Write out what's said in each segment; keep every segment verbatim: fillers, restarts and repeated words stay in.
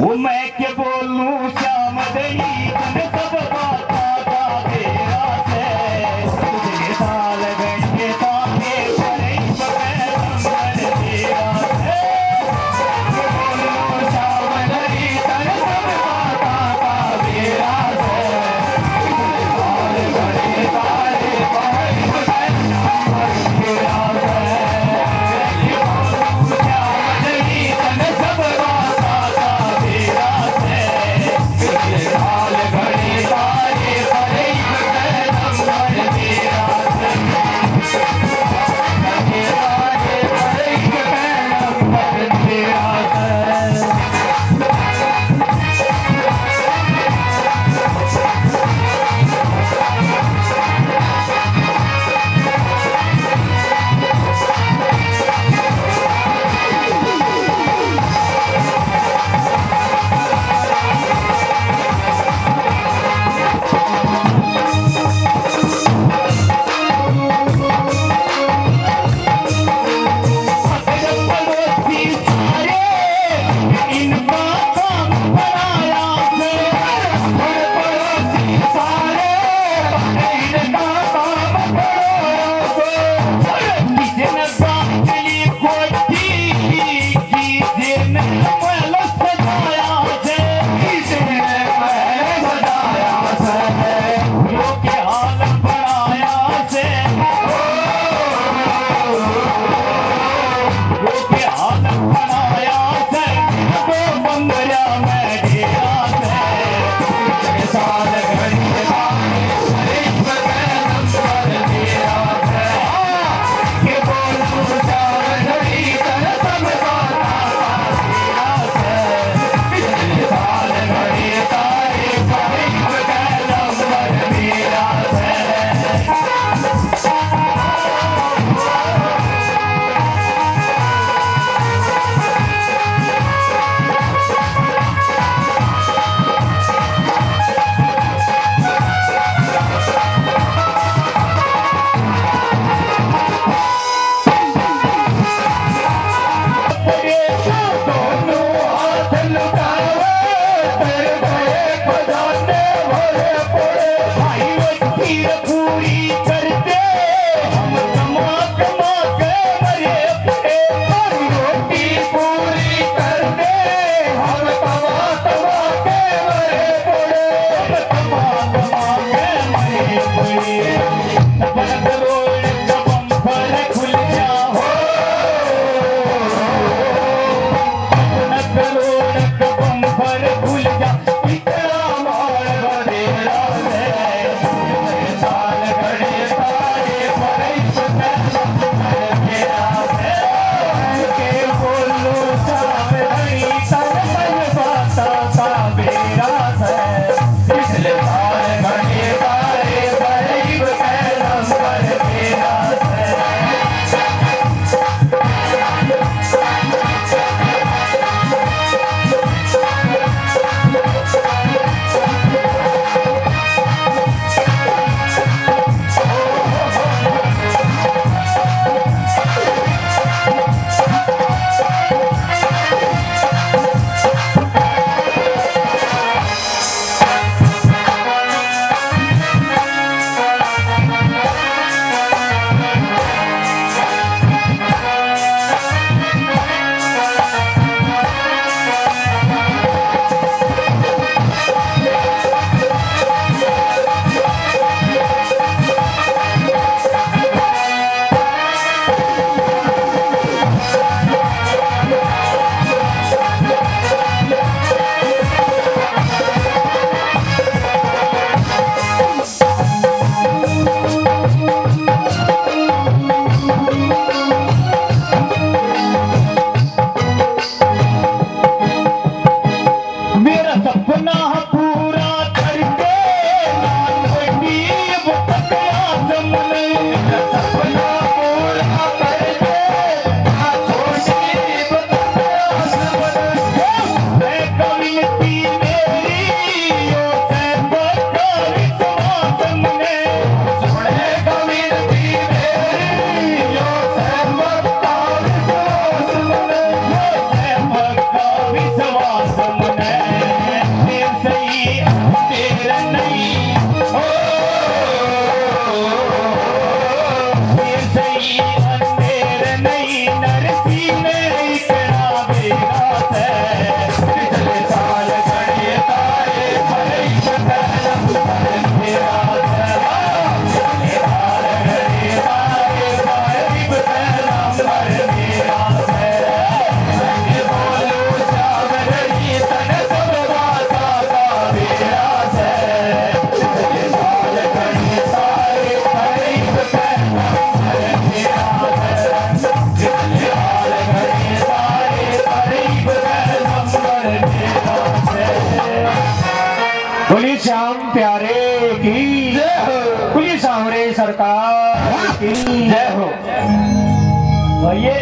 वो मैं के बोलूं श्याम दही तन सब बाता का तेरा से तुझे साल घंटे ताके परे बगैर मन तेरा से बोलूं श्याम दही तन सब बाता का तेरा से तुझे साल घंटे ताके परे बगैर मन तेरा से बोलूं श्याम दही तन सब बाता का तेरा बोली श्याम प्यारे की जय हो, बोली सांवरे सरकार की जय हो। आइए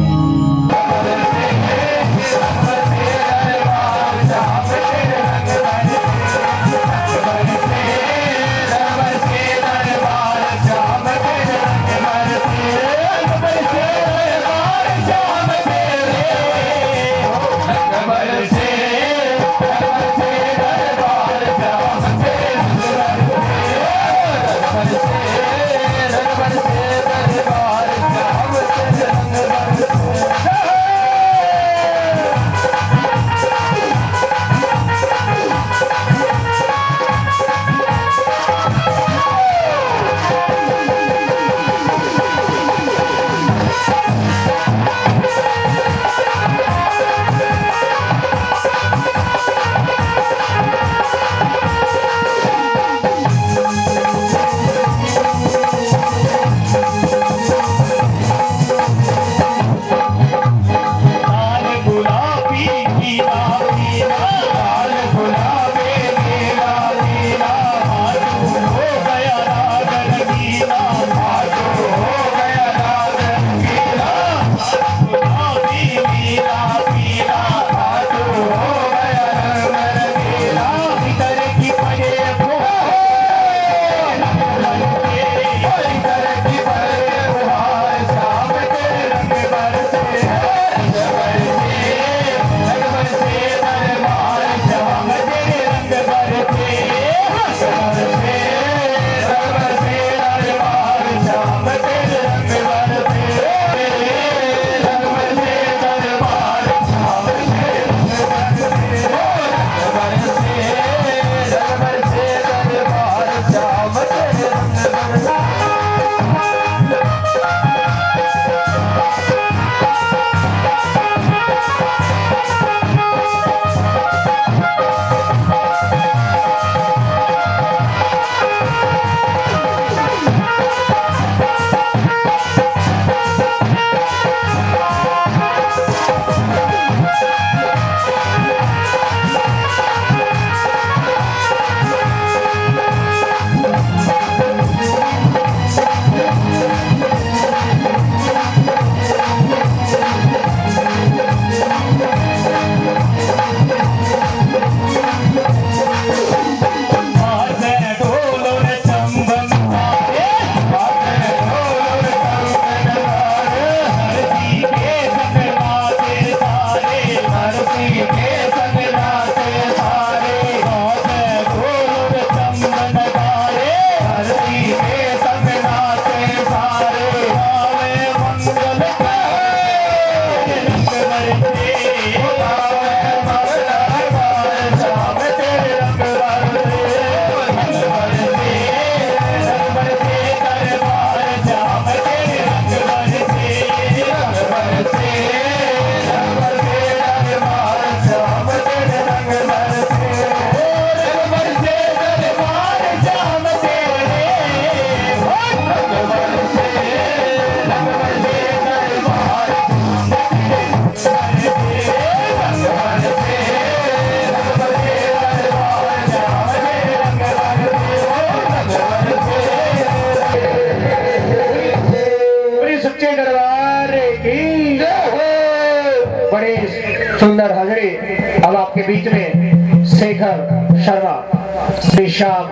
सुंदर हाजरी। अब आपके बीच में शेखर शर्मा, श्री श्याम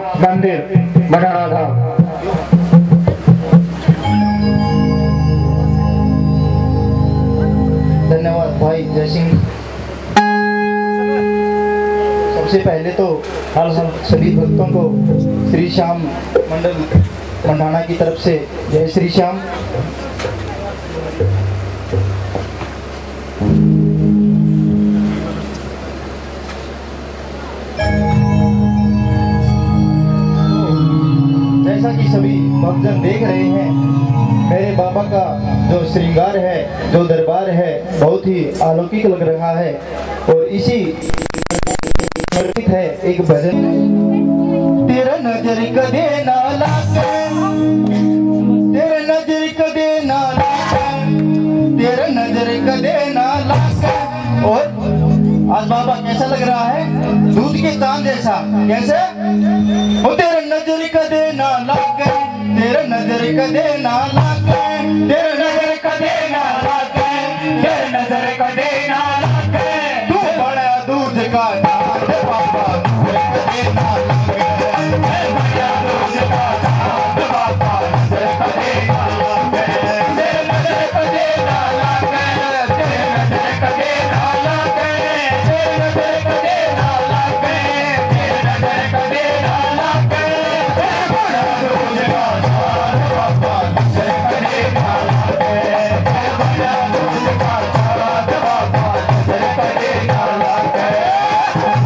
मंदिर मढ़ाना धाम। धन्यवाद भाई जय सिंह। सबसे पहले तो हर सभी भक्तों को श्री श्याम मंडल मंडाना की तरफ से जय श्री श्याम। जैसा कि सभी भक्तजन देख रहे हैं, मेरे बाबा का जो श्रृंगार है, जो दरबार है, बहुत ही अलौकिक लग रहा है। और इसी है एक भजन, तेरा नजर कदे ना लागे, तेरा नजर कदे ना लागे, तेरा नजर कदे ना लागे। और आज बाबा कैसा लग रहा है? दूध के चांद जैसा। कैसे? ओ तेरे नजर कदे ना लागे, तेरे नजर कदे ना लागे, तेरे नजर कदे ना लागे, तेरे नजर कदे ना लागे। तू बड़ा दूध का चांद बाबा, नजर कदे ना लागे, बड़ा दूध का चांद बाबा, नजर कदे ना लागे, तेरे नजर कदे ना लागे, तेरे नजर कदे ना लागे, तेरे नजर कदे ना लागे, तेरे नजर कदे ना लागे। बड़ा दूध का चांद बाबा, नजर कदे ना लागे, बड़ा दूध का चांद बाबा, नजर कदे ना लागे।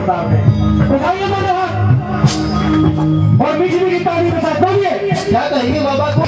सरदार ने। बताइए दोनों हाथ और मीठी मीठी ताली के साथ बोलिए। क्या कहेंगे बाबा को?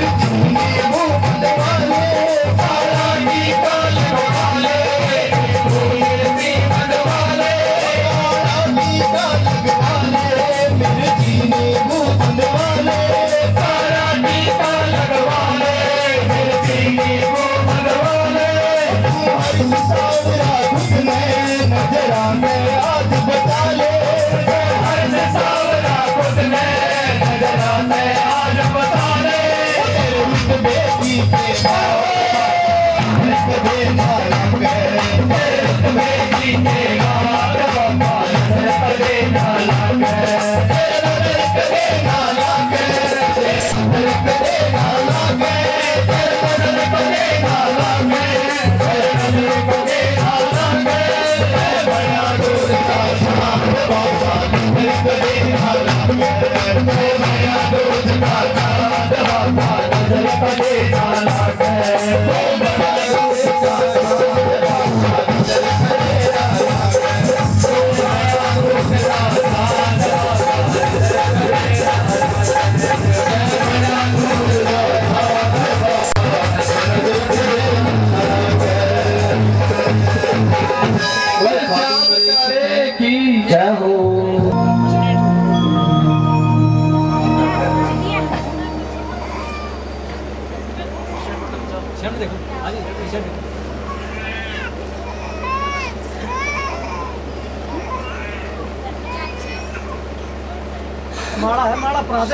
माड़ा है माड़ा पराठे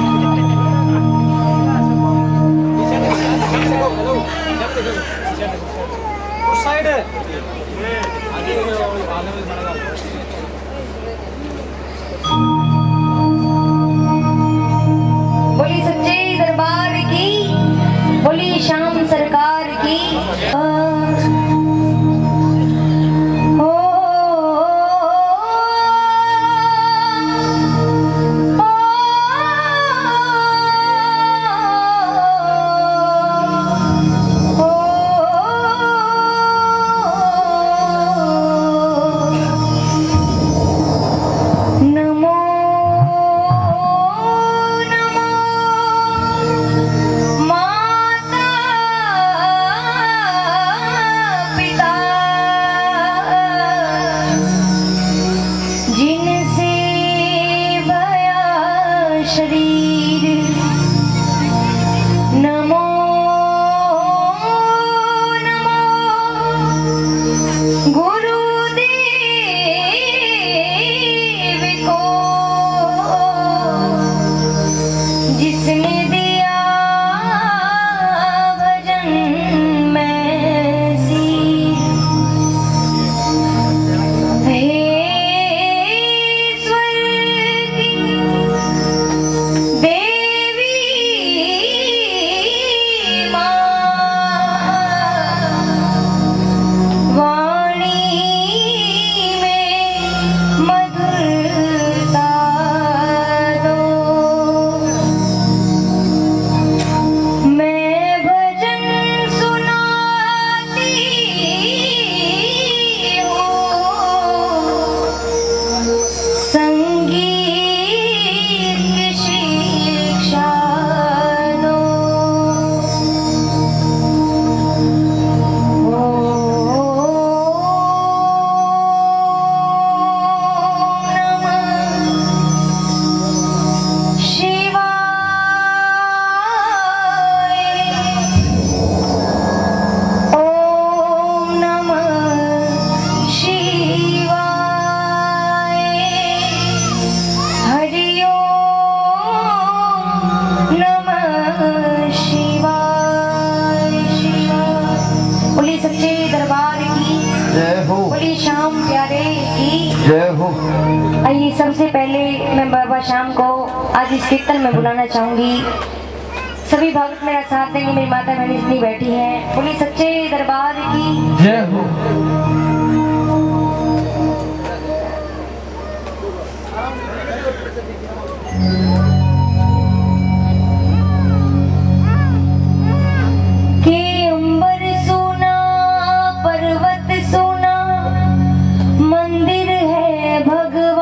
उस साइड है बोली सच्चे दरबार की, बोली शाम सरकार की। आइए सबसे पहले मैं बाबा श्याम को आज इस कीर्तन में बुलाना चाहूंगी। सभी भक्त मेरा साथ देंगे। मेरी माता बहन इतनी बैठी है। बोली सच्चे दरबार की जय हो। के अंबर सोना पर्वत सोना मंदिर है भगवान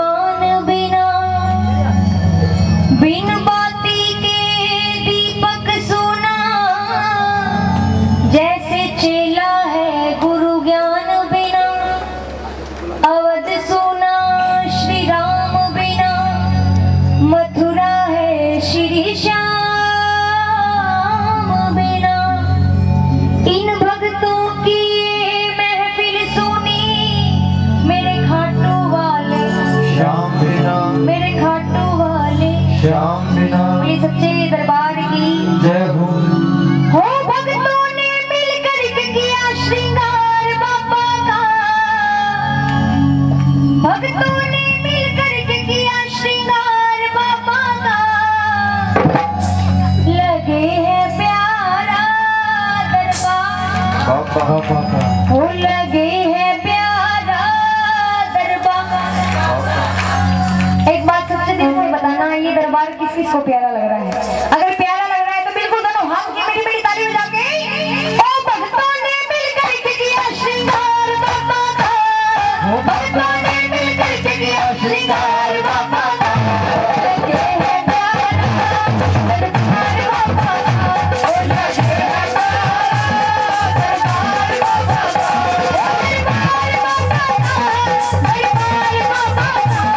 हो लगे है प्यारा दरबार। एक बात सच्चे दिल से बताना, ये दरबार किस किस को प्यारा लग रहा है? अगर प्यारा लग रहा है तो बिल्कुल दोनों हाथ की मेरी मेरी ताली बजा के ओ भक्तों ने मिलकर के किया श्रृंगार बाबा का, ओ भक्तों ने मिलकर के किया श्रृंगार बाबा का। लगे है प्यारा दरबार बाबा का, ओ लगे है प्यारा दरबार बाबा का, दरबार बाबा का, दरबार बाबा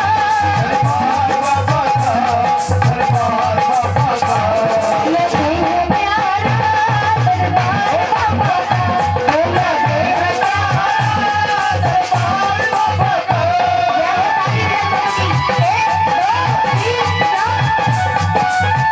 का। लगे है प्यारा दरबार बाबा का, ओ लगे है प्यारा दरबार बाबा का। जय हो ताली बजाओगी। एक, दो, तीन, चार।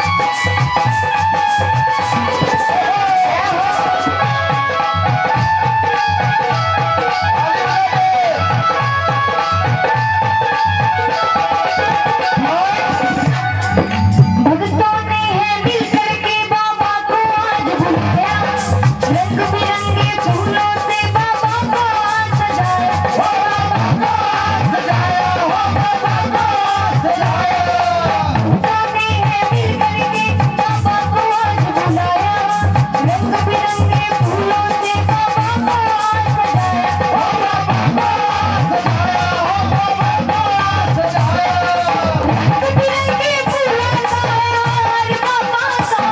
भक्तों ने है मिलकर के बाबा को आज बुलाया, रंग बिरंगे फूलों से बाबा को आज सजाया, हो बाबा को आज सजाया, हो बाबा को आज सजाया। भक्तों ने है मिलकर के बाबा को आज बुलाया, रंग बिरंगे फूलों से बाबा को आज सजाया, हो बाबा को आज सजाया, हो बाबा को आज सजाया। रंग बिरंगे फूलों का है हार बाबा का,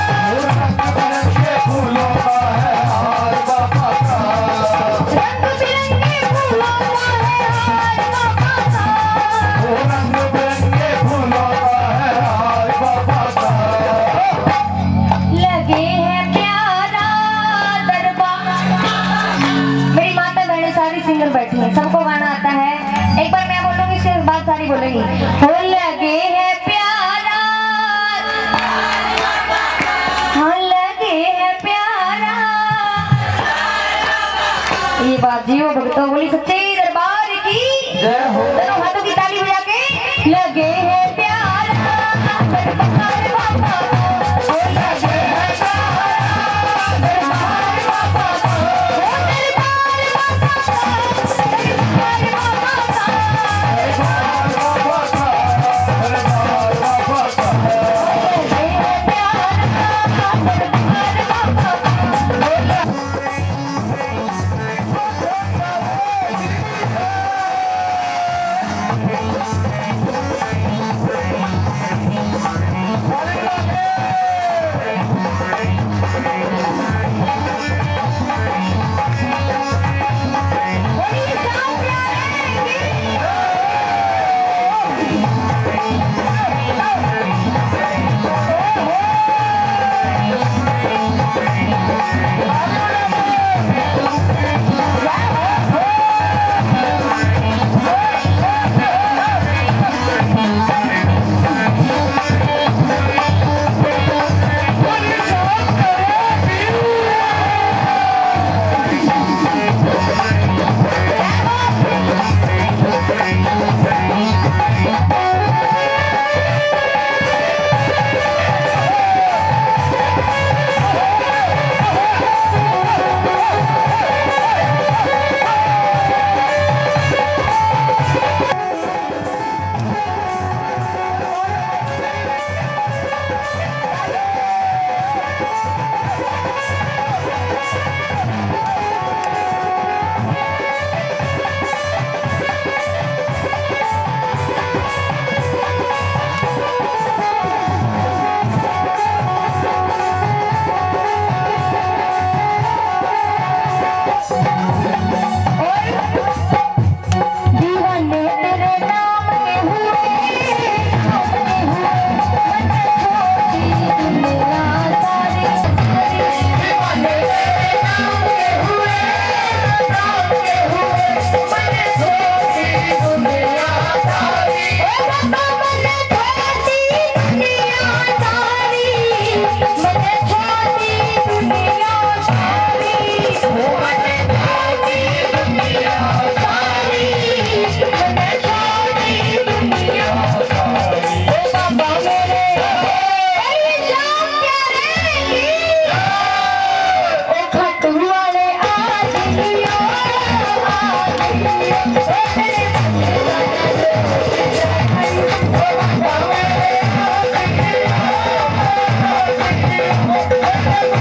फूलों का है हार बाबा का, रंग बिरंगे फूलों का है हार बाबा का। रंग बिरंगे फूलों का है हार बाबा का। लगे है प्यारा दरबार। मेरी माता बहने सारी सिंगर बैठी है, सबको गाना आता है। एक बार मैं बोलूंगी, इसके बाद सारी बोलेंगी। हो लगे है प्यारा, हाँ लगे है प्यारा। ये बात जियो भक्तों बोली सच्चे दरबार की जय हो। दोनों हाथों की ताली बजा के लगे है प्यारा दरबार बाबा का, ओ लगे है प्यारा दरबार बाबा का, ओ दरबार बाबा का, दरबार बाबा का। लगे है प्यारा दरबार बाबा का।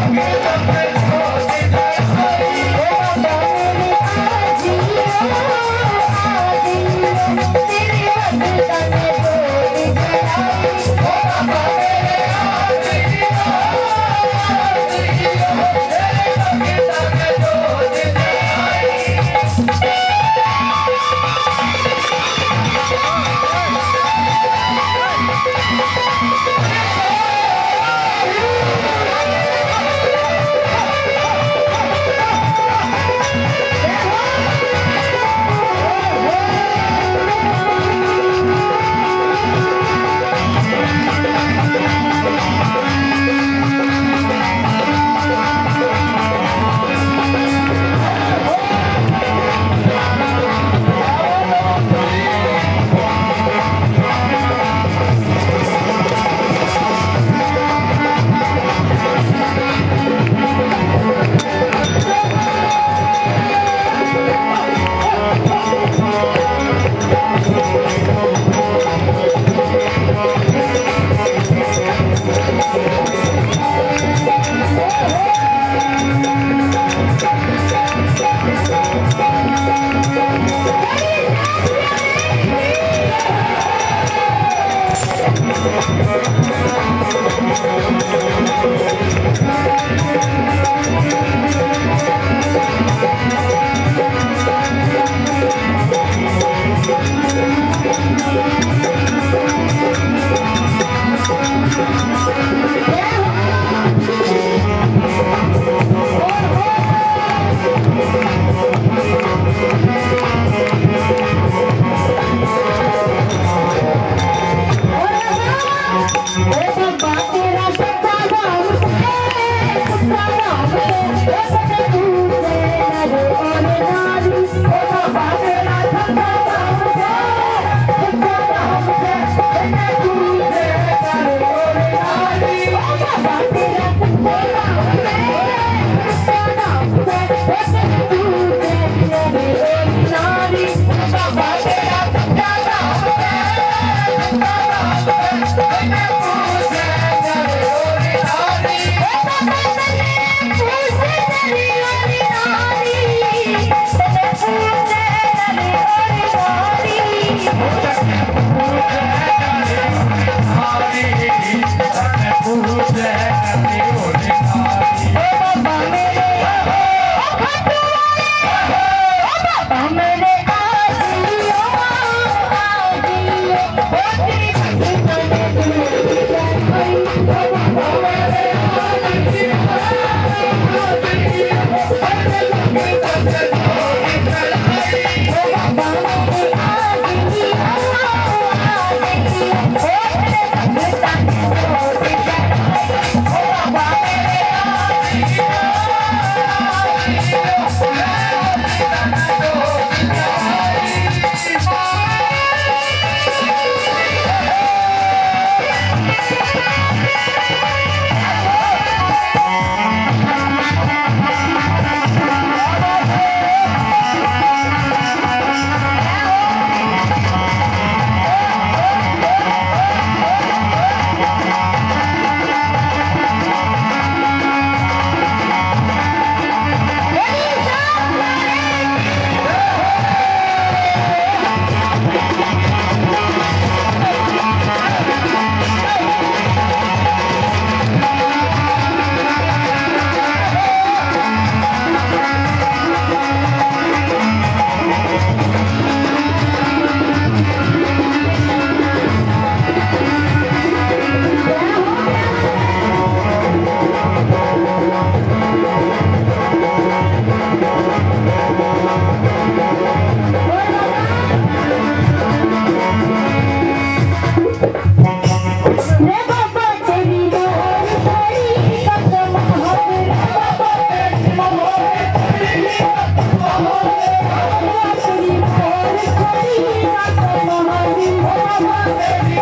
Thank you.